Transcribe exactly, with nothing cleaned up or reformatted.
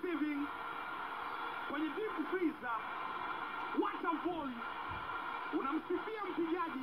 saving kwenye deep freezer. What a volley! Unamsifia mpigaji